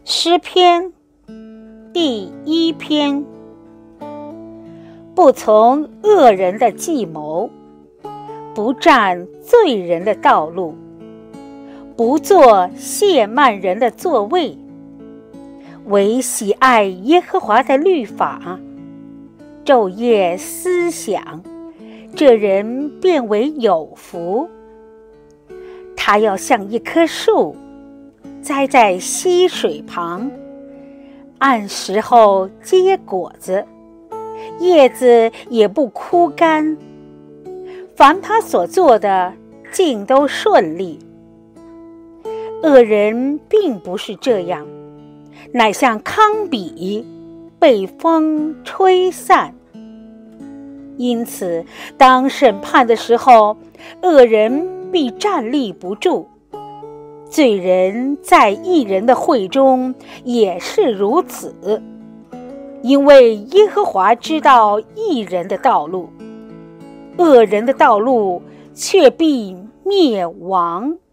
诗篇第1篇。不从恶人的计谋，不占罪人的道路，不坐亵慢人的座位，唯喜爱耶和华的律法，昼夜思想，这人便为有福。他要像一棵树，栽在溪水旁，按时候结果子，叶子也不枯干。凡他所做的，尽都顺利。恶人并不是这样，乃像糠秕，被风吹散。因此，当审判的时候，恶人必站立不住。罪人在义人的会中也是如此，因为耶和华知道义人的道路，恶人的道路却必灭亡。